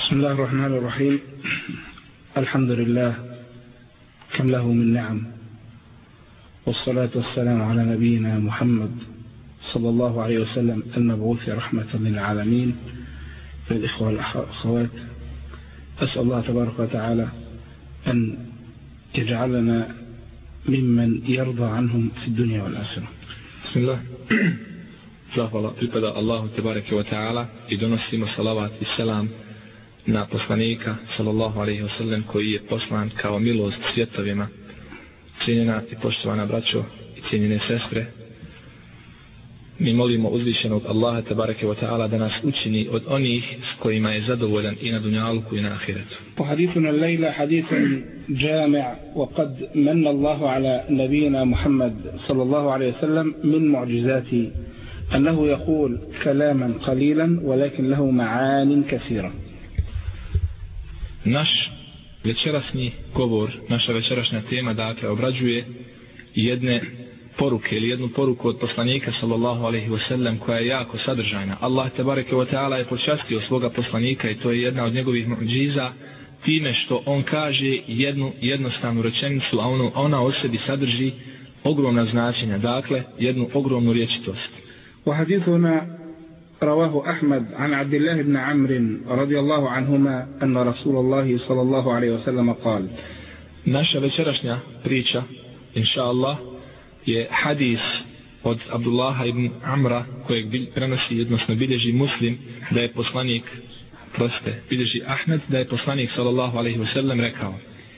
بسم الله الرحمن الرحيم. الحمد لله كم له من نعم، والصلاة والسلام على نبينا محمد صلى الله عليه وسلم المبعوث رحمة للعالمين. للإخوة والأخوات، أسأل الله تبارك وتعالى أن يجعلنا ممن يرضى عنهم في الدنيا والآخرة. بسم الله. Zahvala pripada Allahu tebareke ve taala i donosimo salavat i selam na poslanika sallallahu alejhi ve sellem koji je poslan kao milost svjetovima. Cijenjena i poštovana braćo i cijenjene sestre, mi molimo uzvišenog Allaha tebareke ve taala da nas učini od onih s kojima je zadovoljan i na dunjaluku i na ahiretu. وحديثنا الليلة حديث جامع، وقد من الله على نبينا محمد صلى الله عليه وسلم من معجزاته أنه يقول كلاما قليلا ولكن له معان كثيرة. Naš večerasni govor, naša večerašnja tema, dakle, obrađuje jedne poruke ili jednu poruku od poslanika sallallahu alejhi ve sellem koja je jako sadržajna. Allah tebareke ve taala je počastio svoga poslanika i to je jedna od njegovih muđiza time što on kaže jednu jednostavnu rečenicu, a ona u sebi sadrži ogromna značenja, dakle jednu ogromnu rječitost. وحديثنا رواه أحمد عن عبد الله بن عمرو رضي الله عنهما أن رسول الله صلى الله عليه وسلم قال. Naša večerašnja priča, inša Allah, je hadis od Abdullaha ibn Amra kojeg prenosi, odnosno bilježi Muslim, da je poslanik, bilježi Ahmed, da je poslanik sallallahu alejhi ve sellem rekao: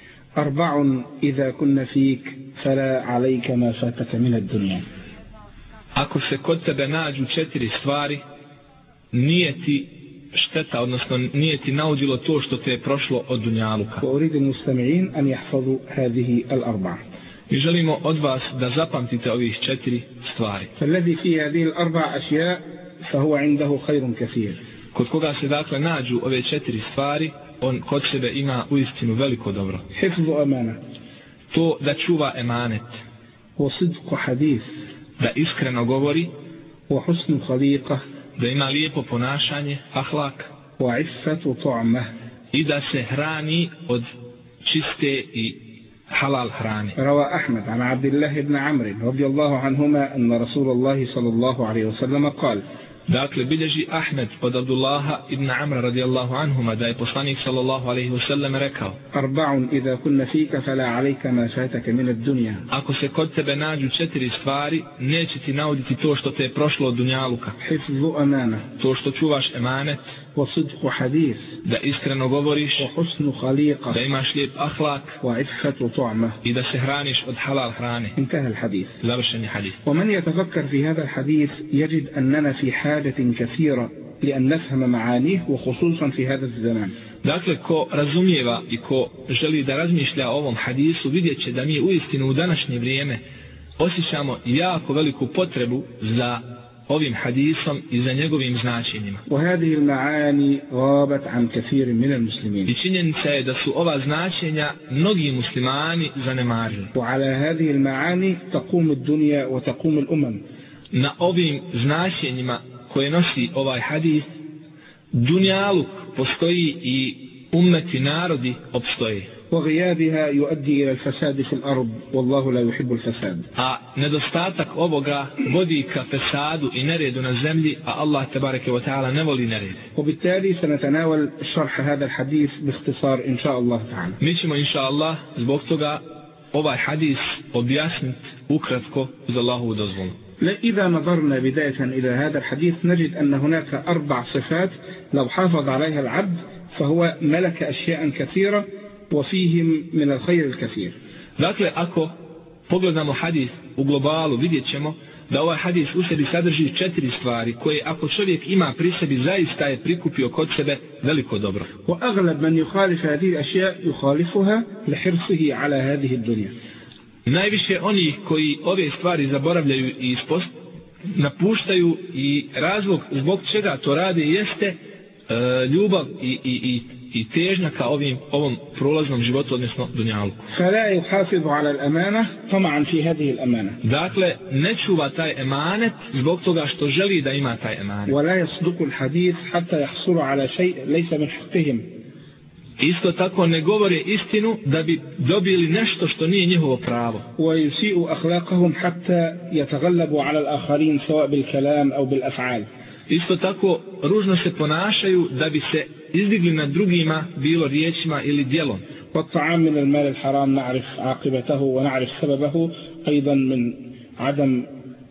أربع إذا كن فيك فلا عليك ما فاتك من الدنيا. Ako se kod tebe nađu 4 stvari, nije ti šteta, odnosno nije ti naudilo to što te je prošlo od dunjaluka. وأريد المستمعين أن يحفظوا هذه الأربع. Mi želimo od vas da zapamtite ovih 4 stvari. فالذي في هذه الأربع أشياء فهو عنده خير كثير. Kod koga se dakle nađu ove 4 stvari, on kod sebe ima uistinu veliko dobro. حفظ أمانة. To da čuva emanet, وصدق حديث. da iskreno govori, وحسن خليقة. da ima lijepo ponašanje, ahlak, وعفة طعمة. i da se hrani od čiste i halal hrane. روى أحمد عن عبد الله بن عمرو رضي الله عنهما أن رسول الله صلى الله عليه وسلم قال. Dakle, bilježi Ahmed od Abdullaha ibn Amra radijallahu anhuma da je poslanik sallallahu alejhi ve sellem rekao: أربع إذا كن فيك فلا عليك ما فاتك من الدنيا. Ako se kod tebe nađu 4 stvari, neće ti nauditi to što te je prošlo od dunjaluka. حفظ أمانة. To što čuvaš emanet, وصدق حديث. da iskreno govoriš, وحسن خليقة. da imaš lijep ahlak, وعفة طعمة. i da se hraniš od halal hrane. انتهى الحديث. Završeni hadis. ومن يتفكر في هذا الحديث يجد أننا في حاجة كثيرة لأن نفهم معانيه وخصوصا في هذا الزمان. Dakle, ko razumijeva i ko želi da razmišlja o ovom hadisu, vidjet će da mi uistinu u današnje vrijeme osjećamo jako veliku potrebu za ovim hadisom i za njegovim značenjima. وهذه المعاني غابت عن كثير من المسلمين. I činjenica je da su ova značenja mnogi muslimani zanemarili. وعلى هذه المعاني تقوم الدنيا وتقوم الأمم. Na ovim značenjima koje nosi ovaj hadis, dunjaluk postoji i ummeti, narodi opstoje. وغيابها يؤدي إلى الفساد في الأرض والله لا يحب الفساد. A nedostatak ovoga vodi ka fesadu i neredu na zemlji, a Allah tebareke ve taala ne voli nered. وبالتالي سنتناول شرح هذا الحديث باختصار إن شاء الله تعالى. Mi ćemo inša Allah zbog toga ovaj hadis objasniti ukratko uz Allahovu dozvolu. إذا نظرنا بداية إلى هذا الحديث نجد أن هناك 4 صفات لو حافظ عليها العبد فهو ملك أشياء كثيرة وفيهم من الخير الكثير. Dakle, ako pogledamo hadis u globalu, vidjet ćemo da ovaj hadis u sebi sadrži 4 stvari koje ako čovjek ima pri sebi zaista je prikupio kod sebe veliko dobro. وأغلب من يخالف هذه الأشياء يخالفها لحرصه على هذه الدنيا. Najviše oni koji ove stvari zaboravljaju i napuštaju, i razlog zbog čega to rade jeste ljubav i težnja ka ovom prolaznom životu, odnosno dunjaluku. فلا يحافظ على الأمانة طمعا في هذه الأمانة. Dakle, ne čuva taj emanet zbog toga što želi da ima taj emanet. ولا يصدق الحديث حتى يحصل على شيء ليس من حقهم. Isto tako ne govore istinu da bi dobili nešto što nije njihovo pravo. ويسيء أخلاقهم حتى يتغلبوا على الآخرين سواء بالكلام أو بالأفعال. Isto tako ružno se ponašaju da bi se izdigli nad drugima, bilo riječima ili djelom. والطعام من المال الحرام نعرف عاقبته ونعرف سببه أيضا من عدم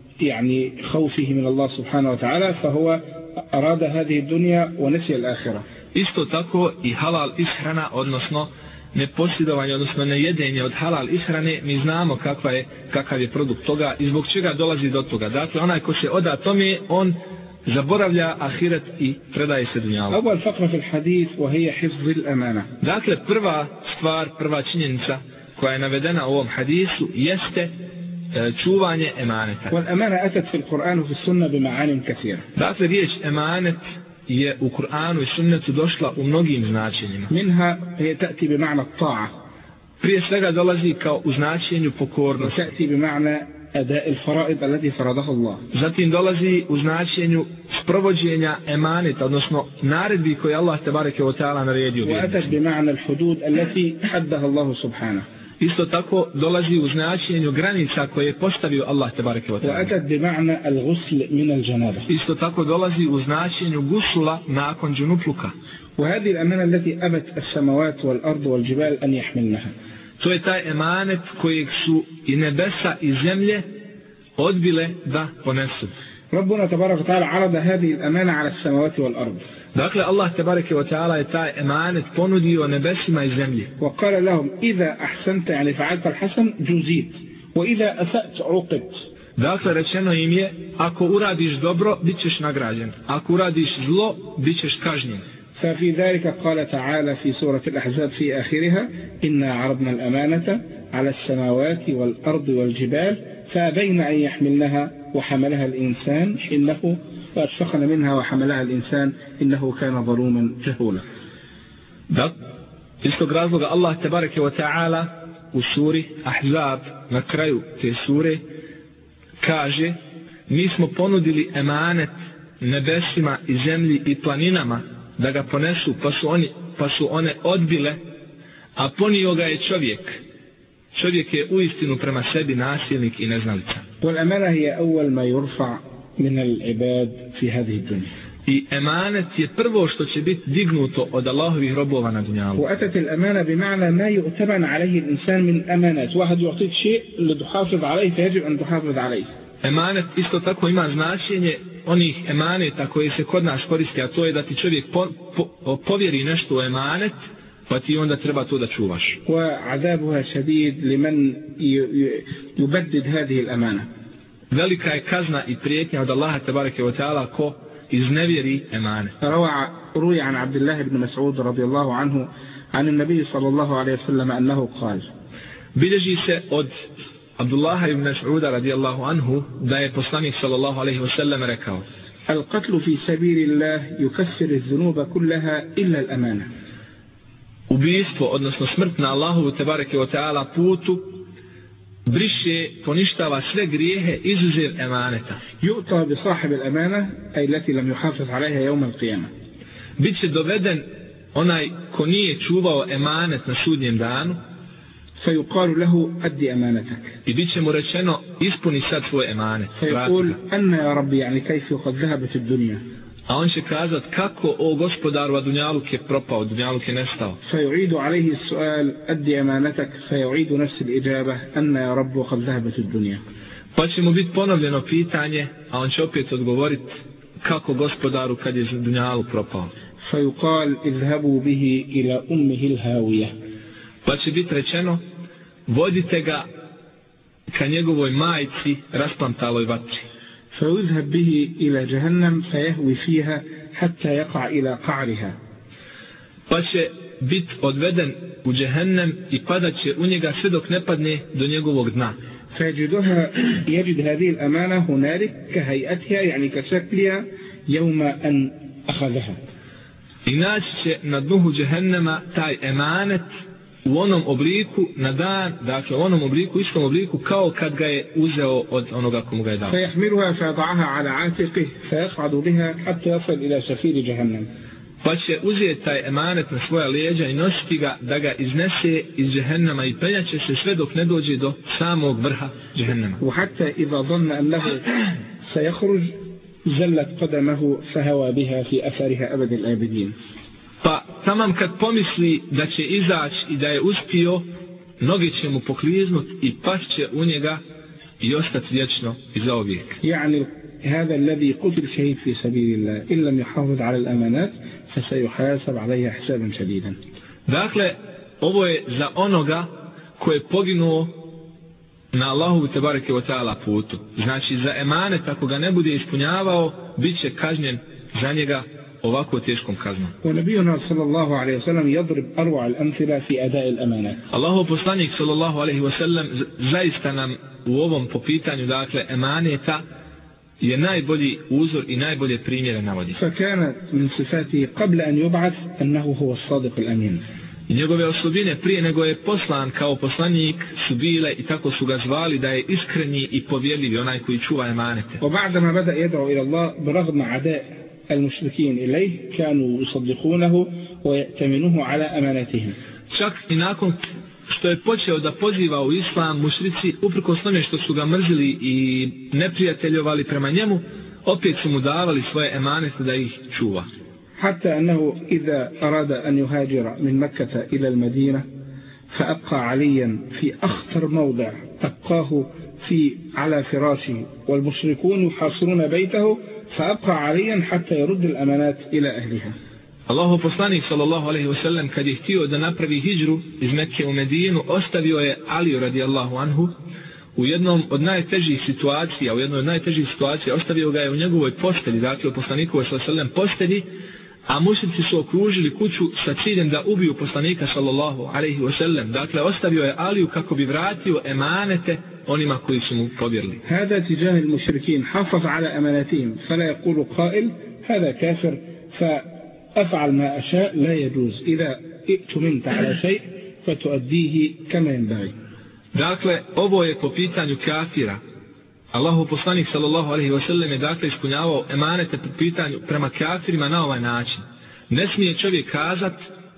يعني خوفه من الله سبحانه وتعالى فهو أراد هذه الدنيا ونسي الآخرة. Isto tako i halal ishrana, odnosno neposjedovanje, odnosno nejedenje od halal ishrane, mi znamo kakav je produkt toga i zbog čega dolazi do toga. Dakle, onaj ko se oda tome, on zaboravlja ahiret i predaje se dunjalu. أول فقرة في الحديث وهي حفظ الأمانة. Dakle, prva stvar, prva činjenica koja je navedena u ovom hadisu jeste čuvanje emaneta. والأمانة أتت في القرآن وفي السنة بمعان كثيرة. Dakle, riječ emanet je u Kur'anu i sunnetu došla u mnogim značenjima. منها هي تأتي بمعنى الطاعة. Prije svega dolazi kao u značenju pokornosti. وتأتي بمعنى أداء الفرائض التي فرضها الله. Zatim dolazi u značenju sprovođenja emaneta, odnosno naredbi koje Allah tebareke ve taala naredio. وأتت بمعنى الحدود التي حدها الله سبحانه. Isto tako dolazi u značenju granica koje je postavio Allah tebareke ve taala. وأتت بمعنى الغسل من الجنابة. Isto tako dolazi u značenju gusula nakon džunupluka. وهذه الأمانة التي أبت السماوات والأرض والجبال أن يحملنها. To je taj emanet kojeg su i nebesa i zemlje odbile da ponesu. ربنا تبارك وتعالى عرض هذه الأمانة على السماوات والأرض. Dakle, Allah tebareke ve taala je taj emanet ponudio nebesima i zemlji. وقال لهم إذا أحسنت يعني فعلت الحسن جزيت وإذا أسأت عوقبت. Dakle, rečeno im je, ako uradiš dobro, bit ćeš nagrađen. Ako uradiš zlo, bit ćeš kažnjen. ففي ذلك قال تعالى في سورة الأحزاب في آخرها إنا عرضنا الأمانة على السماوات والأرض والجبال فأبين أن يحملنها وحملها الإنسان إنه وأشفقن منها وحملها الإنسان إنه كان ظلوما جهولا. Da, iz tog razloga Allah tebareke ve taala u suri Ahzab na kraju te sure kaže: mi smo ponudili emanet nebesima i zemlji i planinama da ga ponesu, pa su one odbile, a ponio ga je čovjek. Čovjek je uistinu prema sebi nasilnik i neznalica. والأمانة هي أول ما يرفع من العباد في هذه الدنيا. I emanet je prvo što će biti dignuto od Allahovih robova na dunjalu. وأتت الأمانة بمعنى ما يؤتمن عليه الإنسان من أمانات. واحد يعطيك شيء لتحافظ عليه فيجب أن تحافظ عليه. Emanet isto tako ima značenje onih emaneta koji se kod nas koriste, a to je da ti čovjek povjeri nešto u emanet, pa ti onda treba to da čuvaš. وعذابها شديد لمن يبدد هذه الأمانة. Velika je kazna i prijetnja od Allaha tebareke ve taala ko iznevjeri emanet. روي عن عبد الله بن مسعود رضي الله عنه عن النبي صلى الله عليه وسلم أنه قال. Bilježi se od Abdullaha ibn Mas'uda radijallahu anhu da je poslanik sallallahu alejhi ve sellem rekao: القتل في سبيل الله يكفر الذنوب كلها إلا الأمانة. Ubijstvo, odnosno smrt na Allahovu tebareke ve taala putu briše, poništava sve grijehe izuzev emaneta. يؤتى بصاحب الأمانة أي التي لم يحافظ عليها يوم القيامة. Biće doveden onaj ko nije čuvao emanet na sudnjem danu, فيقال له أدي أمانتك. i bit će mu rečeno ispuni sad svoj emanet. فيقول أن يا ربي يعني كيف قد ذهبت الدنيا. A on će kazat kako o gospodaru, a dunjaluk je propao, dunjaluk je nestao. فيعيد عليه السؤال أدي أمانتك فيعيد نفس الإجابة أن يا رب وقد ذهبت الدنيا. Pa će mu biti ponovljeno pitanje, a on će opet odgovoriti kako gospodaru kad je dunjaluk propao. فيقال اذهبوا به إلى أمه الهاوية. Pa će biti rečeno vodite ga ka njegovoj majci rasplamtaloj vatri. فيذهب به إلى جهنم فيهوي فيها حتى يقع إلى قعرها. Pa će biti odveden u džehennem i padat će u njega sve dok ne padne do njegovog dna. فيجد هذه الأمانة هنالك كهيئتها يعني كشكلها يوم أن أخذها. I naći će na dnu džehennema taj emanet u onom obliku na dan, dakle u onom obliku, istom obliku kao kad ga je uzeo od onoga komu ga je dao. فيحملها فيضعها على عاتقه فيصعد بها حتى يصل إلى شفير جهنم. pa će uzeti taj emanet na svoja leđa i nositi ga da ga iznese iz džehennema i penjaće se sve dok ne dođe do samog vrha džehennema. وحتى إذا ظن أنه سيخرج زلت قدمه فهوى بها في أثرها أبد الآبدين. Pa tamam kad pomisli da će izaći i da je uspio, noge će mu pokliznut i pašće u njega i ostati vječno i zauvijek. يعني هذا الذي قتل شهيد في سبيل الله إن لم يحافظ على الأمانات فسيحاسب عليها حسابا شديدا. Dakle, ovo je za onoga koji je poginuo na Allahovu tebareke ve taala putu. Znači za emanet ako ga ne bude ispunjavao, bit će kažnjen za njega ovako teškom kaznom. ونبينا صلى الله عليه وسلم يضرب أروع الأمثلة في أداء الأمانات. Allahov poslanik sallallahu alejhi ve sellem zaista nam u ovom po pitanju dakle emaneta je najbolji uzor i najbolje primjere navodi. فكانت من صفاته قبل أن يبعث أنه هو الصادق الأمين. I njegove osobine prije nego je poslan kao poslanik su bile i tako su ga zvali da je iskreni i povjerljivi, onaj koji čuva emanete. وبعدما بدأ يدعو إلى الله برغم عداء المشركين إليه كانوا يصدقونه ويأتمنوه على أمانتهم. Čak i nakon što je počeo da poziva u islam, mušrici uprkos tome što su ga mrzili i neprijateljovali prema njemu, opet su mu davali svoje emanete da ih čuva. حتى أنه إذا أراد أن يهاجر من مكة إلى المدينة فأبقى عليا في أخطر موضع، أبقاه على فراشه والمشركون يحاصرون بيته، فأبقى عليا حتى يرد الأمانات إلى أهلها. Allahov poslanik sallallahu alejhi ve sellem kad je htio da napravi hidžru iz Mekke u Medinu, ostavio je Aliju radijallahu anhu u jednom od najtežih situacija, ostavio ga je u njegovoj postelji, dakle u poslanikovoj sallallahu alejhi ve sellem postelji, a mušrici su okružili kuću sa ciljem da ubiju poslanika sallallahu alejhi ve sellem. Dakle ostavio je Aliju kako bi vratio emanete onima koji su mu povjerili. هذا تجاه المشركين حافظ على أماناتهم فلا يقول قائل هذا كافر فأفعل ما أشاء، لا يجوز. إذا ائتمنت على شيء فتؤديه كما ينبغي. Dakle, ovo je po pitanju kafira. Allahov poslanik sallallahu alejhi ve sellem je dakle ispunjavao emanete po pitanju prema kafirima na ovaj način. Ne smije čovjek kazat,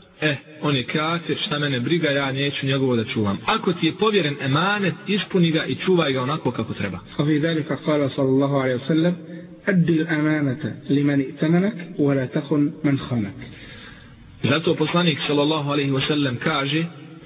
on je kafir, šta mene briga, ja neću njegovo da čuvam. Ako ti je povjeren emanet, ispuni ga i čuvaj ga onako kako treba. وفي ذلك قال صلى الله عليه وسلم أدي الأمانة لمن ائتمنك ولا تخن من خانك. Zato poslanik sallallahu alejhi ve sellem kaže,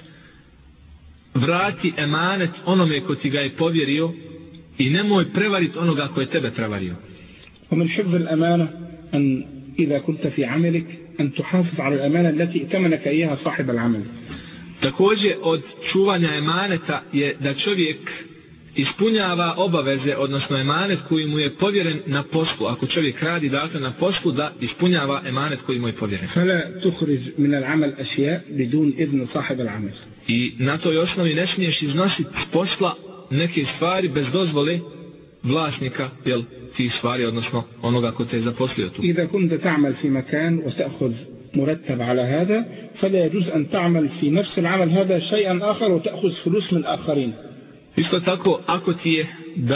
vrati emanet onome ko ti ga je povjerio i nemoj prevariti onoga ko je tebe prevario. ومن حفظ الأمانة أن إذا كنت في عملك أن تحافظ على الأمانة التي ائتمنك إياها صاحب العمل. Također od čuvanja emaneta je da čovjek ispunjava obaveze, odnosno emanet koji mu je povjeren na poslu. Ako čovjek radi dakle na poslu, da ispunjava emanet koji mu je povjeren. فلا تخرج من العمل أشياء بدون إذن صاحب العمل. I na toj osnovi ne smiješ iznositi s posla neke stvari bez dozvole vlasnika tih stvari, odnosno onoga ko te je zaposlio tu. إذا كنت تعمل في مكان وتأخذ مرتب على هذا فلا يجوز أن تعمل في نفس العمل هذا شيئا آخر وتأخذ فلوس من آخرين. Isto tako, ako ti je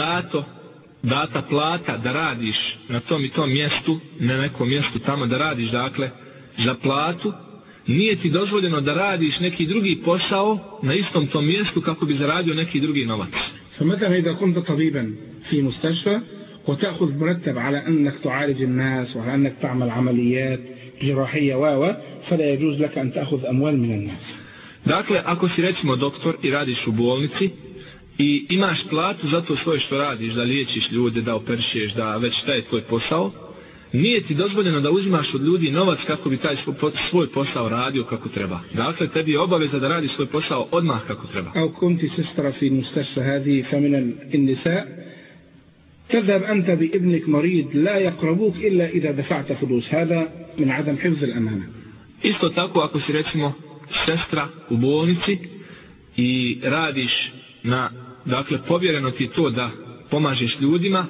data plata da radiš na tom i tom mjestu, na nekom mjestu tamo da radiš, dakle, za platu, nije ti dozvoljeno da radiš neki drugi posao na istom tom mjestu kako bi zaradio neki drugi novac. فمثلا إذا كنت طبيبا في مستشفى وتأخذ مرتب على أنك تعالج الناس وعلى أنك تعمل عمليات جراحية فلا يجوز لك أن تأخذ أموال من الناس. Dakle, ako si recimo doktor i radiš u bolnici i imaš platu za to svoje što radiš, da liječiš ljude, da operišeš, da već taj je tvoj posao, nije ti dozvoljeno da uzimaš od ljudi novac kako bi taj svoj posao radio kako treba. Dakle, tebi je obaveza da radiš svoj posao odmah kako treba. أو كنت سسترة في المستشفى هذه فمن النساء تذهب أنت بابنك مريض لا يقربوك إلا إذا دفعت فلوس. هذا من عدم حفظ الأمانة. Isto tako ako si recimo sestra u bolnici i radiš dakle povjereno ti to da pomažeš ljudima,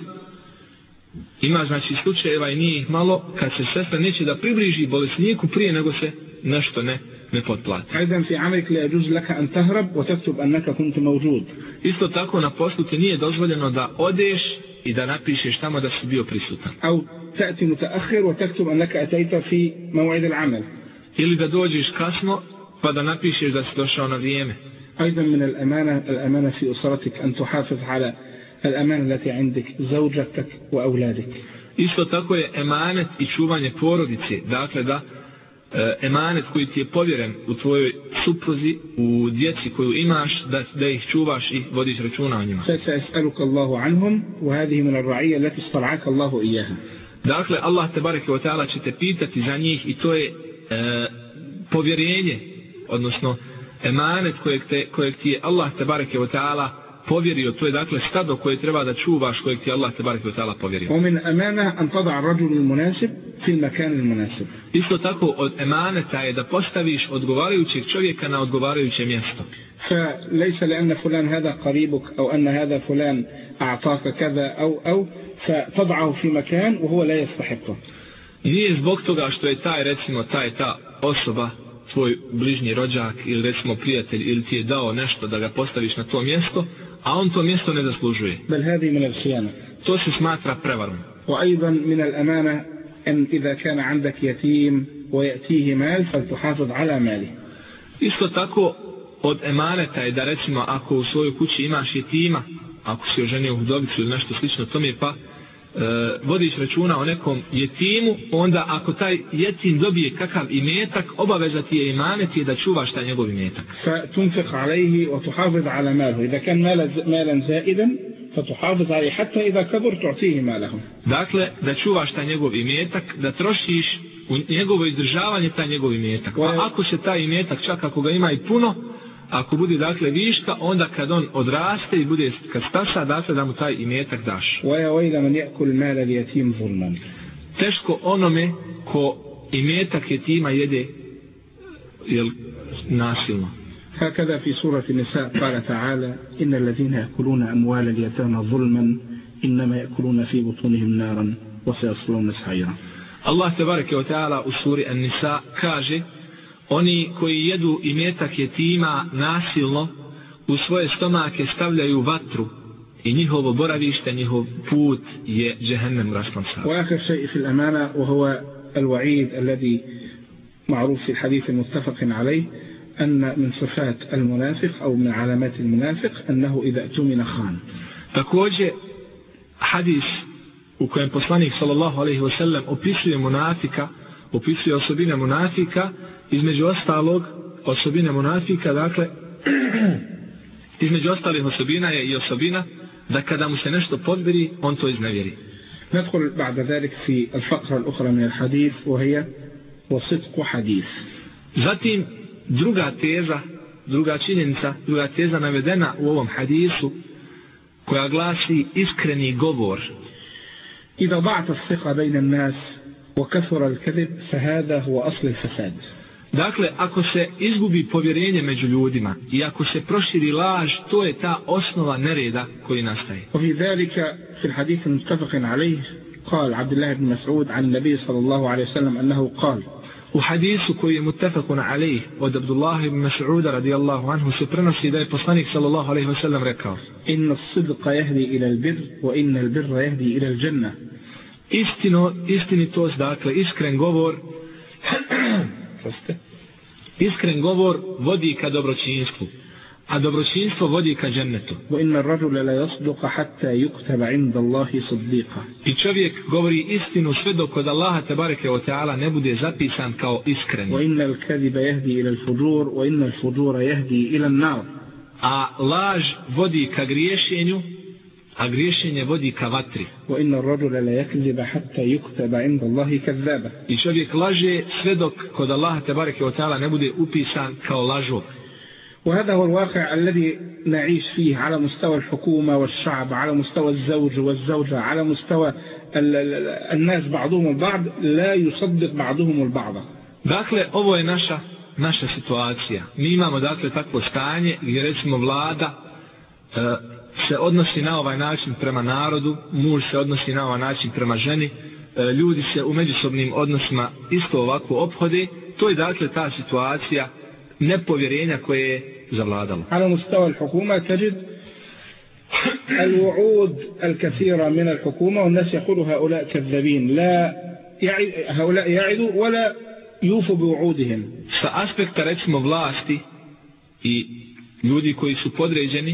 ima znači slučajeva i nije ih malo kad se sestra neće da približi bolesniku prije nego se nešto ne potplati. أيضا في عملك لا يجوز لك أن تهرب وتكتب أنك كنت موجود. Isto tako na poslu ti nije dozvoljeno da odeš i da napišeš tamo da si bio prisutan. أو تأتي متأخر وتكتب أنك أتيت في موعد العمل. Ili da dođeš kasno pa da napišeš da si došao na vrijeme. أيضا من الأمانة في أسرتك أن تحافظ على الأمانة التي عندك زوجتك وأولادك. Isto tako je emanet i čuvanje porodice, dakle da emanet koji ti je povjeren u tvojoj supruzi, u djeci koju imaš, da ih čuvaš i vodiš računa o njima. سأسألك الله عنهم وهذه من الرعية التي استرعاك الله إياها. Dakle, Allah tebareke ve taala će te pitati za njih i to je povjerenje, odnosno emanet kojeg ti je Allah tebareke ve taala povjerio, to je dakle stado koje treba da čuvaš, kojeg ti Allah tebareke ve taala povjerio. ومن أمانة أن تضع الرجل المناسب في المكان المناسب. Isto tako od emaneta je da postaviš odgovarajućeg čovjeka na odgovarajuće mjesto. فليس لأن فلان هذا قريبك أو أن هذا فلان أعطاك كذا أو فتضعه في مكان وهو لا يستحقه. Nije zbog toga što je taj, recimo, ta osoba tvoj bližnji rođak ili recimo prijatelj ili ti je dao nešto da ga postaviš na to mjesto, a on to mjesto ne zaslužuje. بل هذه من الخيانة. To se smatra prevarom. وأيضا من الأمانة أن إذا كان عندك يتيم ويأتيه مال فلتحافظ على ماله. Isto tako od emaneta je da recimo ako u svojoj kući imaš jetima, ako si oženio udovicu ili nešto slično tome, pa vodiš računa o nekom jetimu, onda ako taj jetim dobije kakav imetak, obaveza ti je emanet je da čuvaš taj njegov imetak. فتنفق عليه وتحافظ على ماله. إذا كان مالا زائدا فتحافظ عليه حتى إذا كبر تعطيه ماله. Dakle, da čuvaš taj njegov imetak, da trošiš u njegovo izdržavanje taj njegov imetak. A ako se taj imetak, čak ako ga ima i puno, ako bude dakle viška, onda kad on odraste i bude kad stasa, dakle da mu taj imetak daš. وَيَا وَيْلَ مَنْ يَأْكُلْ مَالَ الْيَتِيمِ ظُلْمًا. Teško onome ko imetak jetima jede nasilno. هكذا في سورة النساء قال تعالى إن الذين يأكلون أموال اليتامى ظلما إنما يأكلون في بطونهم نارا وسيصلون سعيرا. Allah tebareke ve taala u suri An-Nisa kaže: oni koji jedu imetak jetima nasilno u svoje stomake stavljaju vatru i njihovo boravište, njihov put je džehennem raspon sa. وآخر شيء في الأمانة وهو الوعيد الذي معروف في الحديث المتفق عليه أن من صفات المنافق أو من علامات المنافق أنه إذا اؤتمن خان. Također hadis u kojem poslanik sallallahu alejhi ve sellem opisuje munafika, opisuje osobine munafika, između ostalog osobine munafika, dakle između ostalih osobina je i osobina da kada mu se nešto podveri, on to iznevjeri. ندخل بعد ذلك في الفقرة الأخرى من الحديث وهي وصدق حديث. Zatim druga teza, druga činjenica, druga teza navedena u ovom hadisu koja glasi iskreni govor. إذا ضاعت الثقة بين الناس وكثر الكذب فهذا هو أصل الفساد. Dakle, ako se izgubi povjerenje među ljudima i ako se proširi laž, to je ta osnova nereda koji nastaje. وفي ذلك في الحديث المتفق عليه قال عبد الله بن مسعود عن النبي صلى الله عليه وسلم أنه قال. U hadisu koji je muttafaqun alejh od Abdullah ibn Mas'uda radijallahu anhu se prenosi da je poslanik sallallahu alejhi ve sellem rekao: إن الصدق يهدي إلى البر وإن البر يهدي إلى الجنة. Istinitost, dakle iskren govor iskren govor vodi ka dobročinstvu, a dobročinstvo vodi ka džennetu. وإن الرجل لا يصدق حتى يكتب عند الله صديقا. I čovjek govori istinu sve dok kod Allaha tebareke ve taala ne bude zapisan kao iskren. وإن الكذب يهدي إلى الفجور وإن الفجور يهدي إلى النار. A laž vodi ka griješenju, a griješenje vodi ka vatri. وإن الرجل لا يكذب حتى يكتب عند الله كذابا. I čovjek laže sve dok kod Allaha tebareke ve taala ne bude upisan kao lažov. وهذا هو الواقع الذي نعيش فيه على مستوى الحكومة والشعب، على مستوى الزوج والزوجة، على مستوى الناس بعضهم البعض لا يصدق بعضهم البعض. Dakle, ovo je naša situacija. Mi imamo dakle takvo stanje gdje recimo vlada se odnosi na ovaj način prema narodu, muž se odnosi na ovaj način prema ženi, ljudi se u međusobnim odnosima isto ovako ophode. To je dakle ta situacija nepovjerenja koje je zavladalo. على مستوى الحكومة تجد الوعود الكثيرة من الحكومة والناس يقول هؤلاء كذابين، لا هؤلاء يعدوا ولا يوفوا بوعودهم. Sa aspekta recimo vlasti i ljudi koji su podređeni,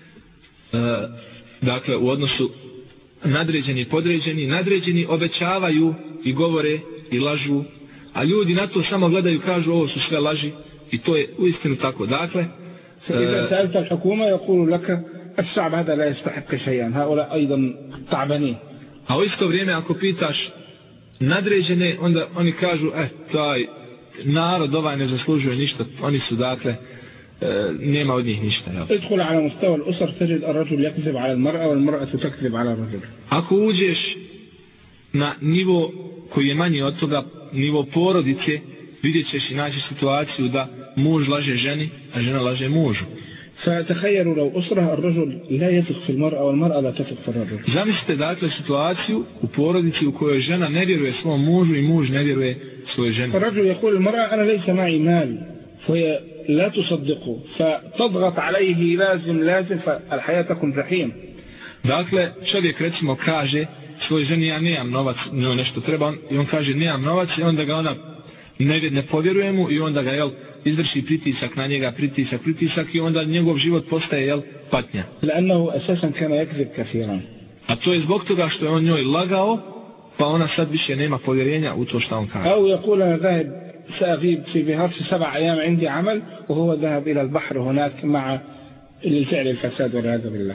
dakle u odnosu nadređeni i podređeni, nadređeni obećavaju i govore i lažu, a ljudi na to samo gledaju, kažu ovo su sve laži, i to je uistinu tako. Dakle, فإذا سألت الحكومة يقول لك الشعب هذا لا يستحق شيئا، هؤلاء أيضا تعبانين. A u isto vrijeme ako pitaš nadređene, onda oni kažu taj narod ovaj ne zaslužuje ništa, oni su dakle nema od njih ništa. ادخل على مستوى الأسر تجد الرجل يكذب على المرأة والمرأة تكذب على الرجل. Ako uđeš na nivo koji je manji od toga, nivo porodice, vidjet ćeš i naći situaciju da muž laže ženi, a žena laže mužu. فتخيلوا لو أسرة الرجل لا يثق في المرأة والمرأة لا تثق في الرجل. Zamislite dakle situaciju u porodici u kojoj žena ne vjeruje svom mužu i muž ne vjeruje svojoj ženi. الرجل يقول المرأة أنا ليس معي مال فهي لا تصدقه فتضغط عليه لازم فالحياة تكون جحيم. Dakle, čovjek recimo kaže svoj ženi ja nemam novac, njoj nešto treba, i on kaže nemam novac, i onda ga ona ne povjeruje mu, i onda ga izvrši pritisak na njega, pritisak, i onda njegov život postaje patnja. لأنه أساسا كان يكذب كثيرا. A to je zbog toga što je on njoj lagao, pa ona sad više nema povjerenja u to što on kaže. أو يقول أنا ذاهب سأغيب في بهار 7 أيام عندي عمل وهو ذهب إلى البحر هناك مع الفعل الفساد والعياذ بالله.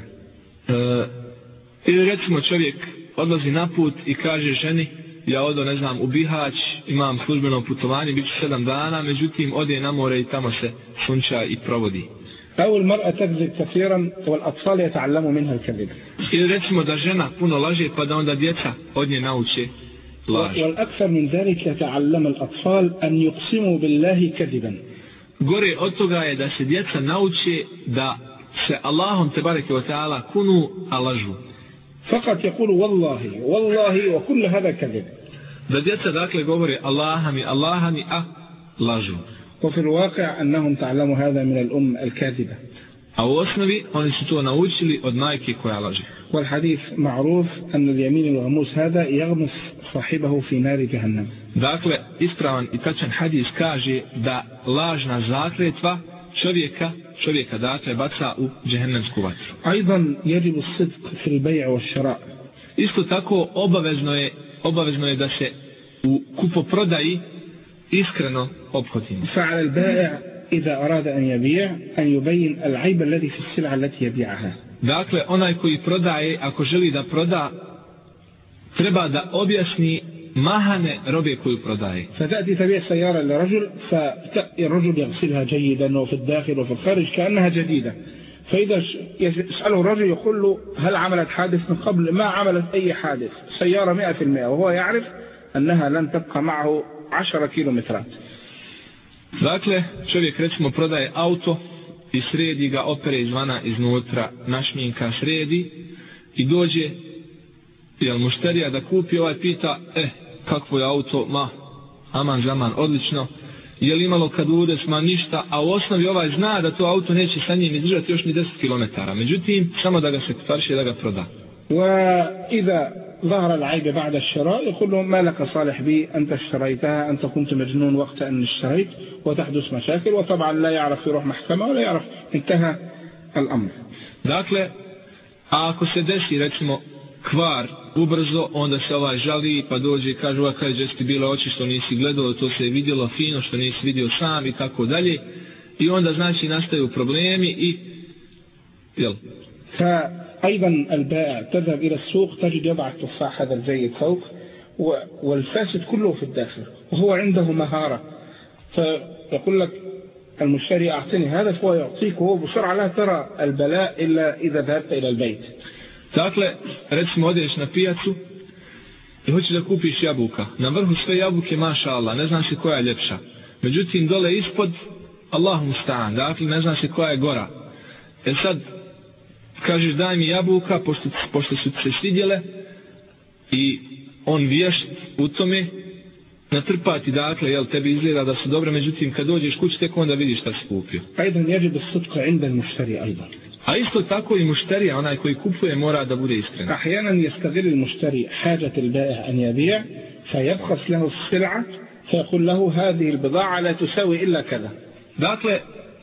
Ili recimo čovjek odlazi na put i kaže ženi ja odo ne znam u Bihać, imam službeno putovanje, bit ću 7 dana, međutim ode na more i tamo se sunča i provodi. أو المرأة تكذب كثيرا والأطفال يتعلموا منها الكذب. Ili recimo da žena puno laže pa da onda djeca od nje nauče laž. والأكثر من ذلك يتعلم الأطفال أن يقسموا بالله كذبا. Gore od toga je da se djeca nauče da se Allahom tebareke ve taala kunu, a lažu. فقط يقول والله وكل هذا كذب. Da djeca dakle govore Allahami, a lažu. وفي الواقع أنهم تعلموا هذا من الأم الكاذبة. A u osnovi oni su to naučili od majke koja laže. والحديث معروف أن اليمين الغموس هذا يغمس صاحبه في نار جهنم. Dakle, ispravan i tačan hadis kaže da lažna zakletva čovjeka dakle baca u džehennemsku vatru. أيضا يجب الصدق في البيع والشراء. Isto tako obavezno je da se u kupoprodaji iskreno ophodimo. فعلى البائع إذا أراد أن يبيع أن يبين العيب الذي في السلعة التي يبيعها. Dakle, onaj koji prodaje, ako želi da proda, treba da objasni mahane robe koju prodaje. فتأتي تبيع سيارة لرجل فالرجل يغسلها جيدا وفي الداخل وفي الخارج كأنها جديدة. فإذا يسأله الرجل يقول له هل عملت حادث من قبل؟ ما عملت أي حادث، سيارة 100%، وهو يعرف أنها لن تبقى معه 10 كيلومترات. Dakle, čovjek recimo prodaje auto i sredi ga, opere izvana, iznutra, našminka, sredi i dođe mušterija da kupi, ovaj pita kakvo je auto, aman zaman, odlično, je li imalo kad udes, ništa, a u osnovi ovaj zna da to auto neće sa njim izdržati još ni 10 km, međutim samo da ga se farši da ga proda. وإذا ظهر العيب بعد الشراء يقول له ما لك صالح بي، أنت اشتريتها، أنت كنت مجنون وقت أن اشتريت، وتحدث مشاكل، وطبعا لا يعرف يروح محكمة ولا يعرف، انتهى الأمر. Dakle, ako se desi recimo kvar ubrzo, onda se ovaj žali pa dođe i kaže gdje ti bilo oči što nisi gledao, to se je vidjelo fino što nisi vidio sam i tako dalje, i onda znači nastaju problemi i أيضا البائع تذهب إلى السوق تجد يضع التفاح هذا الجيد فوق والفاسد كله في الداخل وهو عنده مهارة، فيقول لك المشتري أعطني هذا فهو يعطيك وهو بسرعة لا ترى البلاء إلا إذا ذهبت إلى البيت. Dakle, recimo odeš na pijacu i hoćeš da kupiš jabuka. Na vrhu sve jabuke, maša Allah, ne znam se koja je ljepša. Međutim, dole ispod, Allahu musta'an, dakle, ne znam se koja je gora. Sad, kažeš daj mi jabuka, pošto su se svidjele, i on vješt u tome, natrpati, dakle, tebi izgleda da su dobre, međutim, kad dođeš kući, tek onda vidiš šta si kupio. A isto tako i mušterija, onaj koji kupuje, mora da bude iskren. أحيانا يستغل المشتري حاجة البائع أن يبيع فيبخس له السلعة فيقول له هذه البضاعة لا تساوي إلا كذا. Dakle,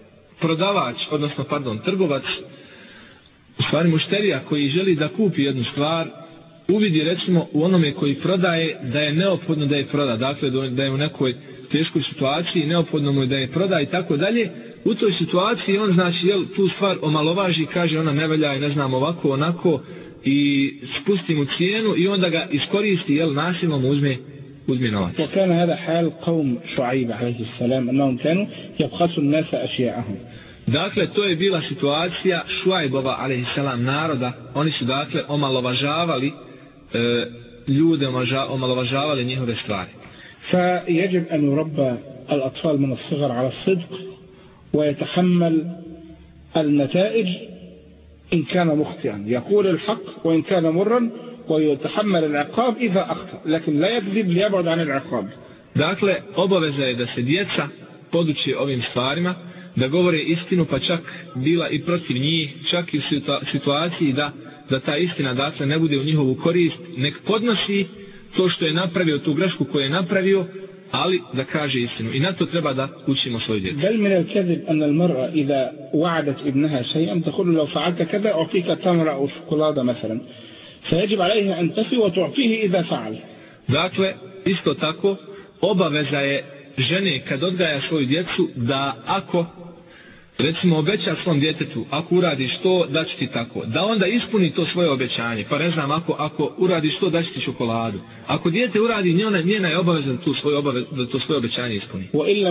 trgovac, u stvari mušterija koji želi da kupi jednu stvar, uvidi recimo u onome koji prodaje da je neophodno da je proda, dakle da je u nekoj teškoj situaciji, neophodno mu je da je proda i tako dalje. U toj situaciji on znači tu stvar omalovaži, kaže ona ne valja i ne znam ovako, onako i spusti mu cijenu i onda ga iskoristi, nasilno mu uzme novac. وكان هذا حال قوم شعيب عليه السلام أنهم كانوا يبخسوا الناس أشياءهم. Dakle, to je bila situacija Šuajbova alejselam naroda. Oni su dakle omalovažavali ljude, omalovažavali njihove stvari. فيجب أن يربى الأطفال من الصغر على الصدق ويتحمل النتائج إن كان مخطئا، يقول الحق وإن كان مرا ويتحمل العقاب إذا أخطأ، لكن لا يكذب ليبعد عن العقاب. Dakle, obaveza je da se djeca poduče ovim stvarima, da govore istinu, pa čak bila i protiv njih, čak i u situaciji da ta istina dakle ne bude u njihovu korist, nek podnosi to što je napravio, tu grešku koju je napravio, ali da kaže istinu. I na to treba da učimo svoju djecu. بل من الكذب أن المرأة إذا وعدت ابنها شيئا تقول لو فعلت كذا أعطيك تمرة أو شوكولاتة مثلا، فيجب عليها أن تفي وتعطيه إذا فعل. Dakle, isto tako, obaveza je žene kad odgaja svoju djecu da ako recimo obeća svom djetetu, ako uradiš to, daći ti tako, da onda ispuni to svoje obećanje. Pa ne znam, ako uradiš to, daći ti čokoladu. Ako dijete uradi, njena je obaveza da to svoje obećanje ispuni.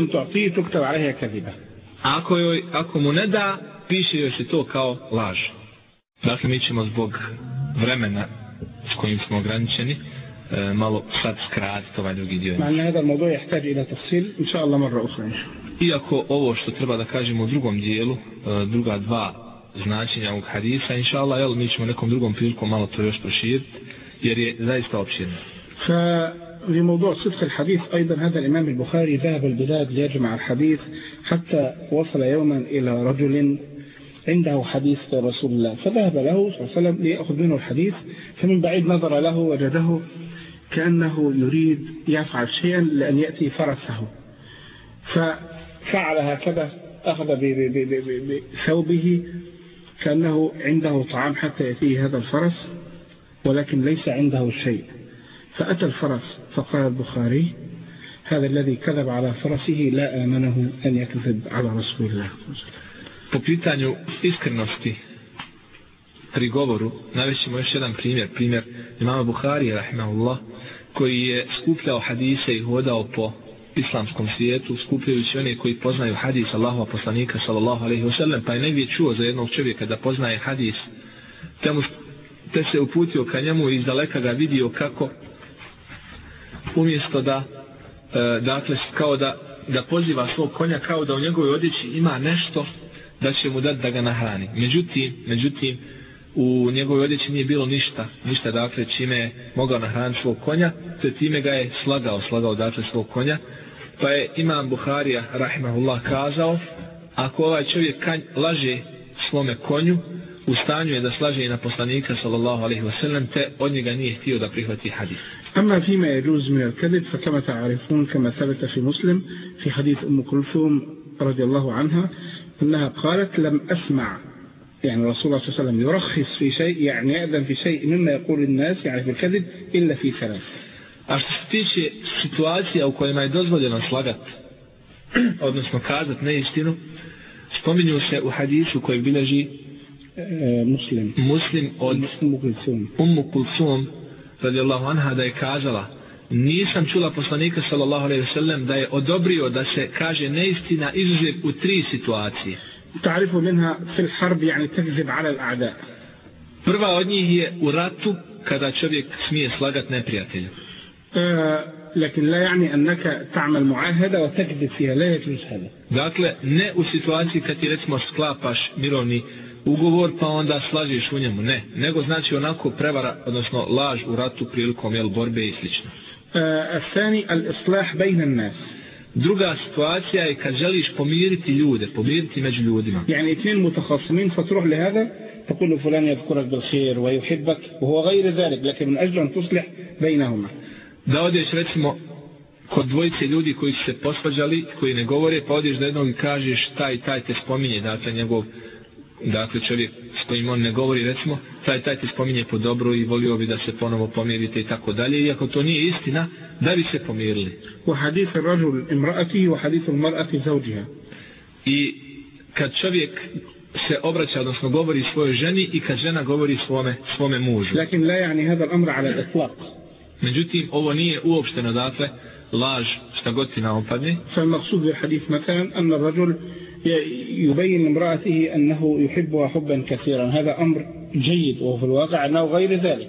Ako mu ne da, piše joj se to kao laž. Dakle, mi ćemo zbog vremena s kojim smo ograničeni malo sad skratiti ovaj drugi dio. Iako ovo što treba da kažemo u drugom dijelu, druga dva značenja ovog hadisa, inša Allah, mi ćemo nekom drugom prilikom malo to još proširiti, jer je zaista opširno. لموضوع صدق الحديث أيضا هذا الإمام البخاري ذهب البلاد ليجمع الحديث حتى وصل يوما إلى رجل عنده حديث رسول الله، فذهب له صلى الله عليه وسلم ليأخذ منه الحديث، فمن بعيد نظر له وجده كأنه يريد يفعل شيئا لأن يأتي فرسه، ففعل هكذا، أخذ بثوبه كأنه عنده طعام حتى يأتيه هذا الفرس ولكن ليس عنده شيء، فأتى الفرس فقال البخاري هذا الذي كذب على فرسه لا آمنه أن يكذب على رسول الله. Po pitanju iskrenosti pri govoru navešćemo još jedan primjer imama Buharije rahimahullah, koji je skupljao hadise i hodao po islamskom svijetu, skupljajući one koji poznaju hadis Allahova poslanika sallallahu alejhi ve sellem, pa je negdje čuo za jednog čovjeka da poznaje hadis, te se uputio ka njemu i izdaleka ga vidio kako umjesto da dakle kao da poziva svog konja, kao da u njegovoj odjeći ima nešto da će mu dati da ga nahrani. Međutim, u njegovoj odjeći nije bilo ništa dakle čime je mogao nahraniti svog konja, te time ga je slagao dakle svog konja. Pa je imam Buharija rahimahullah kazao, ako ovaj čovjek laže svome konju, u stanju je da slaže i na poslanika sallallahu alejhi ve sellem, te od njega nije htio da prihvati hadis. أما فيما يجوز من الكذب فكما تعرفون كما ثبت في مسلم في حديث أم كلثوم رضي الله عنها أنها قالت لم أسمع يعني رسول الله صلى الله عليه وسلم يرخص في شيء يعني يأذن في شيء مما يقول الناس يعني في الكذب إلا في ثلاث. A što se tiče situacija u kojima je dozvoljeno slagati, odnosno kazati neistinu, spominju se u hadisu koji bilježi Muslim od Ummu Kulsum radijallahu anha da je kazala: nisam čula poslanika sallallahu alejhi ve sellem da je odobrio da se kaže neistina izuzev u 3 situacije. تعرف منها في الحرب يعني تكذب على الأعداء. Prva od njih je u ratu kada čovjek smije slagati neprijatelja. لكن لا يعني أنك تعمل معاهدة وتكذب فيها، لا يجوز هذا. Dakle, ne u situaciji kad ti recimo sklapaš mirovni ugovor pa onda slažeš u njemu, ne, nego znači onako prevara, odnosno laž u ratu prilikom borbe i slično. الثاني الإصلاح بين الناس. Druga situacija je kad želiš pomiriti ljude, pomiriti među ljudima. يعني اثنين متخاصمين فتروح لهذا تقول فلان يذكرك بالخير ويحبك وهو غير ذلك لكن من أجل أن تصلح بينهما. Da odeš recimo kod dvojice ljudi koji su se posvađali, koji ne govore, pa odeš do jednog i kažeš taj te spominje, dakle njegov, dakle čovjek s kojim on ne govori, recimo, taj te spominje po dobru i volio bi da se ponovo pomirite i tako dalje, iako to nije istina, da bi se pomirili. وحديث الرجل امرأته وحديث المرأة زوجها. I kad čovjek se obraća, odnosno govori svojoj ženi i kad žena govori svome mužu. لكن لا يعني هذا الأمر على الإطلاق. Međutim, ovo nije uopšteno, dakle, laž, šta god ti naopadne. فالمقصود بالحديث مثلا أن الرجل يبين لامرأته أنه يحبها حبا كثيرا هذا أمر جيد وهو في الواقع أنه غير ذلك.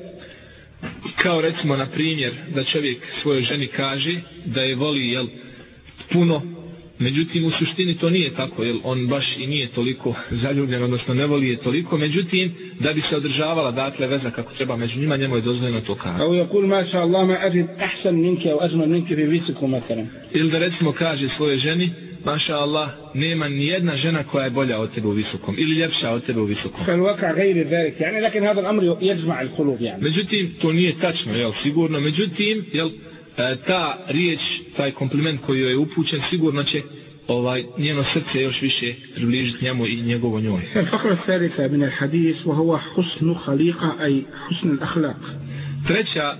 Kao recimo, na primjer, da čovjek svojoj ženi kaže da je voli puno, međutim u suštini to nije tako, jer on baš i nije toliko zaljubljen, odnosno ne voli je toliko, međutim da bi se održavala, dakle, veza kako treba među njima, njemu je dozvoljeno to kaže. Au yaqul ma sha Allah ma ajid ahsan minka aw ajmal minka fi baytikum مثلا. Ili da recimo kaže svojoj ženi, maša Allah, nema ni jedna žena koja je bolja od tebe u visokom ili ljepša od tebe u visokom. فالواقع غير ذلك يعني لكن هذا الامر يجمع القلوب يعني. Međutim to nije tačno, sigurno, međutim ta riječ, taj kompliment koji joj je upućen sigurno će njeno srce još više približiti njemu i njegovo njoj. الفقرة الثالثة من الحديث وهو حسن خليقة أي حسن الأخلاق. Treća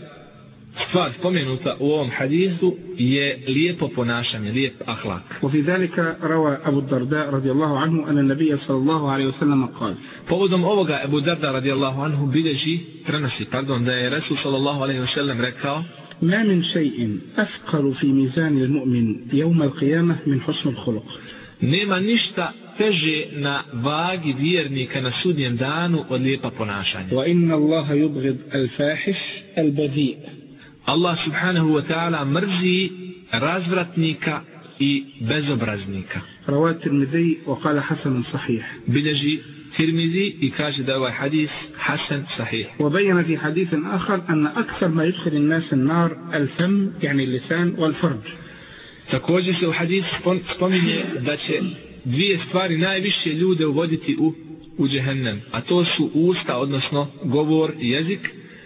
stvar spomenuta u ovom hadisu je lijepo ponašanje, lijep ahlak. وفي ذلك روى أبو الدرداء رضي الله عنه أن النبي صلى الله عليه وسلم قال. Povodom ovoga Ebu Darda radijallahu anhu prenosi da je Resul sallallahu alejhi ve sellem rekao: ما من شيء أثقل في ميزان المؤمن يوم القيامة من حسن الخلق. Nema ništa teže na vagi vjernika na sudnjem danu od lijepa ponašanja. وإن الله يبغض الفاحش البذيء. Allah subhanahu wa ta'ala mrzi razvratnika i bezobraznika. رواه الترمذي وقال حسن صحيح. Bilježi Tirmizi i kaže da je ovaj hadis hasan sahih. وبين في حديث آخر أن أكثر ما يدخل الناس النار الفم يعني اللسان والفرج. Također se u hadisu spominje da će dvije stvari najviše ljude uvoditi u džehennem, a to su usta, odnosno govor, jezik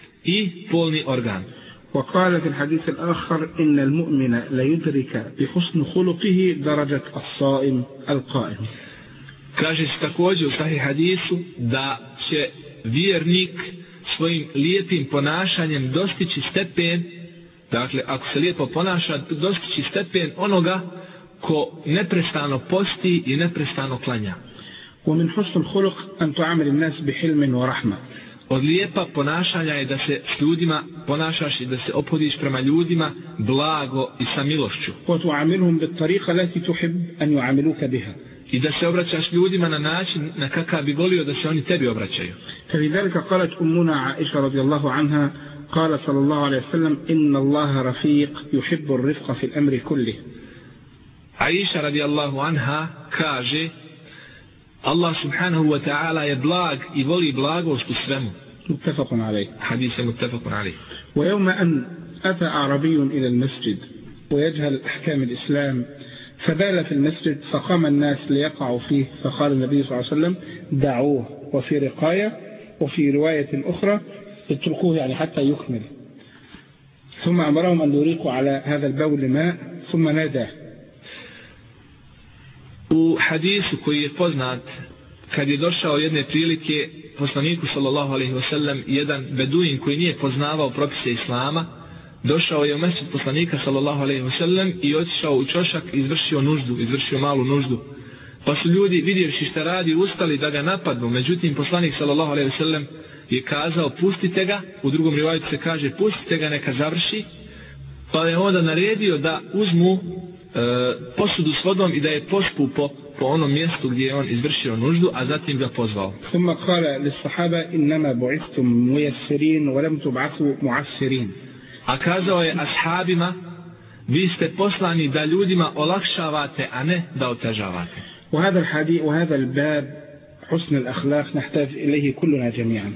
i polni organ. وقال في الحديث الآخر إن المؤمن لا يدرك بحسن خلقه درجة الصائم القائم. Kaže se također u sahih hadisu da će vjernik svojim lijepim ponašanjem dostići stepen, dakle ako se lijepo ponaša, dostići stepen onoga ko neprestano posti i neprestano klanja. ومن حسن الخلق أن تعامل الناس بحلم ورحمة. Od lijepa ponašanja je da se s ljudima ponašaš i da se ophodiš prema ljudima blago i sa milošću. وتعاملهم بالطريقة التي تحب أن يعاملوك بها. I da se obraćaš ljudima na način na kakav bi volio da se oni tebi obraćaju. فلذلك قالت أمنا عائشة رضي الله عنها قال صلى الله عليه وسلم إن الله رفيق يحب الرفق في الأمر كله. Aisha radijallahu anha kaže: Allah subhanahu wa ta'ala je blag i voli blagost u svemu. متفق عليه. Hadis je muttafaqun alayh. ويوم أن أتى أعرابي إلى المسجد ويجهل أحكام الإسلام فبال في المسجد فقام الناس ليقعوا فيه فقال النبي صلى الله عليه وسلم دعوه وفي رقاية وفي رواية أخرى اتركوه يعني حتى يكمل ثم أمرهم أن يريقوا على هذا البول ماء ثم ناداه. U hadisu koji je poznat, kad je došao jedne prilike poslaniku sallallahu alejhi ve sellem jedan beduin koji nije poznavao propise islama, došao je u mesdžid poslanika sallallahu alejhi ve sellem i otišao u ćošak i izvršio malu nuždu. Pa su ljudi, vidjevši šta radi, ustali da ga napadnu. Međutim, poslanik sallallahu alejhi ve sellem je kazao pustite ga, u drugom rivajetu se kaže pustite ga neka završi, pa je onda naredio da uzmu posudu s vodom i da je pospu po onom mjestu gdje je on izvršio nuždu, a zatim ga pozvao. ثم قال للصحابة إنما بعثتم ميسرين ولم تبعثوا معسرين. A kazao je ashabima, vi ste poslani da ljudima olakšavate, a ne da otežavate. وهذا الحديث وهذا الباب حسن الأخلاق نحتاج إليه كلنا جميعا.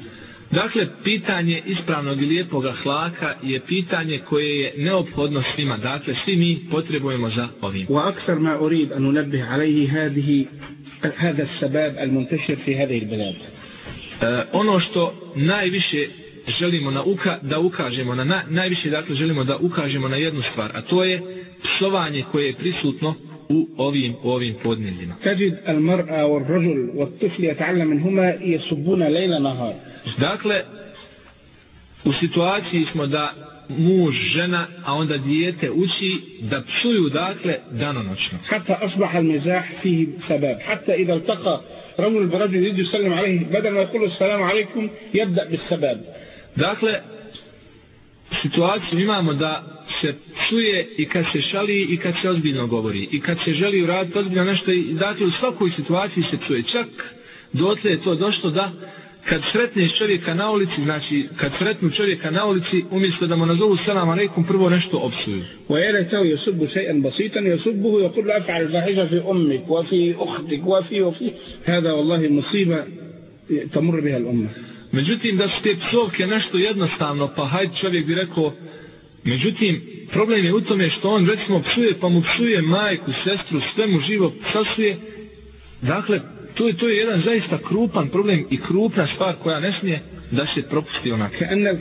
Dakle, pitanje ispravnog i lijepog ahlaka je pitanje koje je neophodno svima. Dakle, svi mi potrebujemo za ovim. وأكثر ما أريد أن ننبه عليه هذا السباب المنتشر في هذه البلاد. Ono što najviše želimo da ukažemo na najviše, dakle, želimo da ukažemo na jednu stvar, a to je psovanje koje je prisutno u ovim podneljima. تجد المرأة والرجل والطفل يتعلم منهما يسبون ليل نهار. Dakle, u situaciji smo da muž, žena, a onda dijete uči da psuju, dakle, danonoćno. حتى أصبح المزاح فيه سباب. حتى إذا التقى رجل برجل يريد يسلم عليه بدل ما يقول السلام عليكم يبدأ بالسباب. Dakle, situaciju imamo da se psuje i kad se šali i kad se ozbiljno govori. I kad se želi uraditi ozbiljno nešto, i dakle u svakoj situaciji se psuje. Čak dotle je to došlo da kad sretneš čovjeka na ulici, znači kad sretnu čovjeka na ulici, umjesto da mu nazovu selam alejkum, prvo nešto opsuju. ويرثه يسب شيئا بسيطا يسبه يقول له افعل الفاحشه في امك وفي اختك وفي هذا والله مصيبه تمر بها الامه. Međutim, da su te psovke nešto jednostavno, pa hajde čovjek bi rekao, međutim, problem je u tome što on recimo psuje, pa mu psuje majku, sestru, sve mu živo psuje. Dakle, to je jedan zaista krupan problem i krupna stvar koja ne smije da se propusti onako.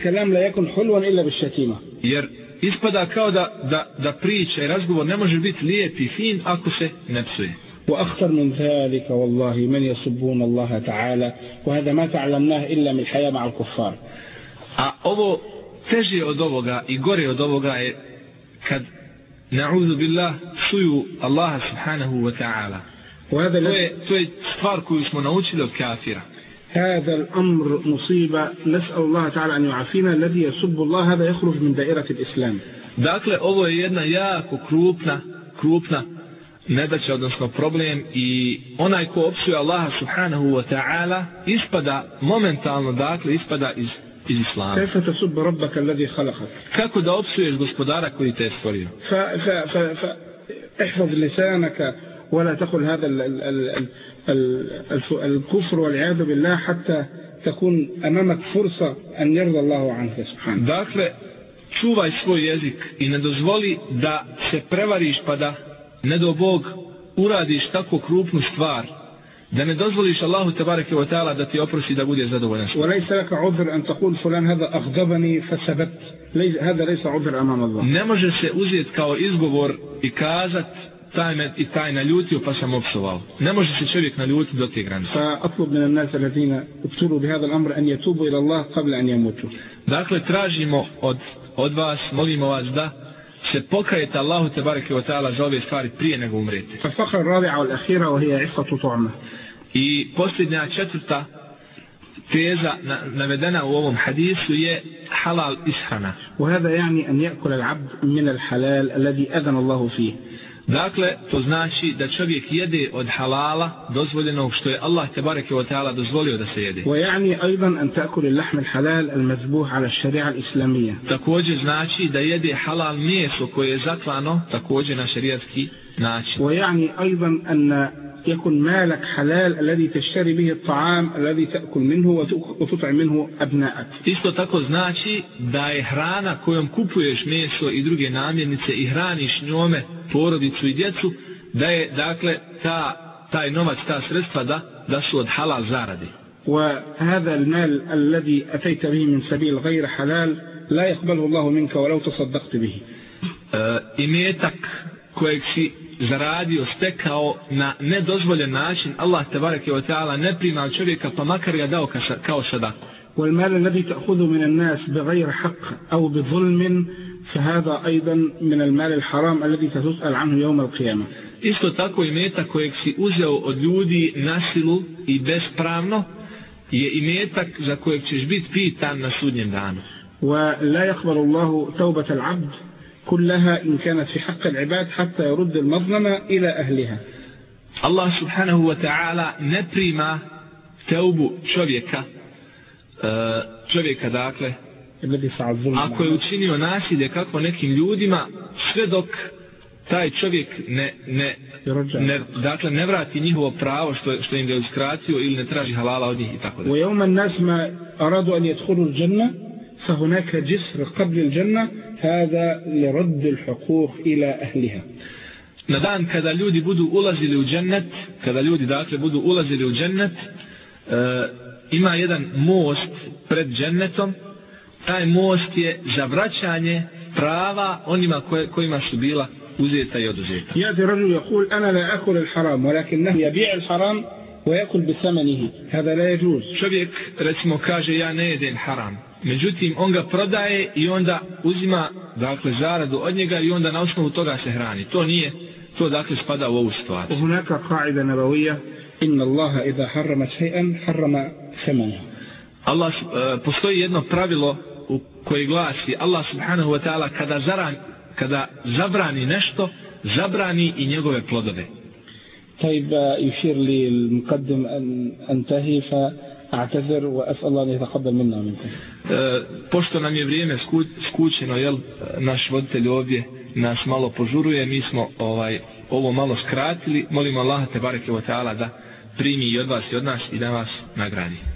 Jer ispada kao da priča i razgovor ne može biti lijep i fin ako se ne psuje. وأخطر من ذلك والله من يسبون الله تعالى وهذا ما تعلمناه إلا من الحياة مع الكفار. A ovo teže od ovoga i gore od ovoga je kad na'udhu billah psuju Allaha subhanahu wa ta'ala. To je stvar koju smo naučili od kafira. هذا الأمر مصيبة نسأل الله تعالى أن يعافينا. الذي يسب الله هذا يخرج من دائرة الإسلام. Dakle, ovo je jedna jako krupna nedaća, odnosno problem, i onaj ko opsuje Allaha subhanahu wa ta'ala ispada momentalno, dakle, ispada iz islama. كيف تسب ربك الذي خلقك؟ Kako da opsuješ gospodara koji te je stvorio? احفظ لسانك ولا تقل هذا الكفر والعياذ بالله حتى تكون أمامك فرصة أن يرضى الله عنك سبحانه. Dakle, čuvaj svoj jezik i ne dozvoli da se prevariš pa da ne do Bog uradiš tako krupnu stvar da ne dozvoliš Allahu tebareke ve taala da ti oprosti, da bude zadovoljan. وليس لك عذر أن تقول فلان هذا أغضبني فسبت. هذا ليس عذر أمام الله. Ne može se uzeti kao izgovor i kazati taj naljutio pa sam opsovao. Ne može se čovjek naljutiti do te granice. فأطلب من الناس الذين ابتلوا بهذا الأمر أن يتوبوا إلى الله قبل أن يموتوا. Dakle, tražimo od vas, molimo vas da se pokajete Allahu tebareke ve taala za ove stvari prije nego umrete. الفقرة الرابعة والأخيرة وهي عفة طعمة. I posljednja, četvrta teza navedena u ovom hadisu je halal ishrana. وهذا يعني أن يأكل العبد من الحلال الذي أذن الله فيه. Dakle, to znači da čovjek jede od halala dozvoljenog što je Allah tebareke ve taala dozvolio da se jede. ويعني أيضا أن تأكل اللحم الحلال المذبوح على الشريعة الإسلامية. Također znači da jede halal meso koje je zaklano također na šerijatski način. ويعني أيضا أن يكون مالك حلال الذي تشتري به الطعام الذي تأكل منه وتطعم منه أبنائك. Isto tako znači da je hrana kojom kupuješ meso i druge namirnice i hraniš njome porodicu i djecu, da je, dakle, taj novac, ta sredstva da su od halal zarade. وهذا المال الذي أتيت به من سبيل غير حلال لا يقبله الله منك ولو تصدقت به. Imetak kojeg si zaradio, stekao na nedozvoljen način, Allah tebareke ve taala ne prima od čovjeka pa makar ga dao kao sadaku. والمال الذي تأخذه من الناس بغير حق أو بظلم فهذا أيضا من المال الحرام الذي ستسأل عنه يوم القيامة. Isto tako imetak kojeg si uzeo od ljudi na silu i bespravno je imetak za kojeg ćeš biti pitan na sudnjem danu. ولا يقبل الله توبة العبد كلها إن كانت في حق العباد حتى يرد المظلمة إلى أهلها. Allah subhanahu wa ta'ala ne prima teubu čovjeka, dakle, ako je učinio nasilje kako nekim ljudima, sve dok taj čovjek dakle ne vrati njihovo pravo što im ga je uskratio ili ne traži halala od njih i tako da. ويوم الناس ما أرادوا أن يدخلوا الجنة فهناك جسر قبل الجنة هذا لرد الحقوق إلى أهلها. Na dan kada ljudi budu ulazili u džennet, ima jedan most pred džennetom, taj most je za vraćanje prava onima kojima su bila uzeta i oduzeta. يأتي رجل يقول أنا لا أكل الحرام ولكنه يبيع الحرام ويأكل بثمنه هذا لا يجوز. Čovjek recimo kaže ja ne jedem haram, međutim on ga prodaje i onda uzima dakle zaradu od njega i onda na osnovu toga se hrani. To nije, to dakle spada u ovu stvar. وهناك قاعدة نبوية إن الله إذا حرم شيئا حرم ثمنه. Allah postoji jedno pravilo u koje glasi Allah subhanahu wa ta'ala kada zabrani nešto, zabrani i njegove plodove. طيب يشير لي المقدم أن أنتهي فأعتذر وأسأل الله أن يتقبل منا ومنكم. Pošto nam je vrijeme skučeno, naš voditelj ovdje nas malo požuruje, mi smo ovo malo skratili, molimo Allaha te bareke ve taala da primi i od vas i od nas i da vas nagradi.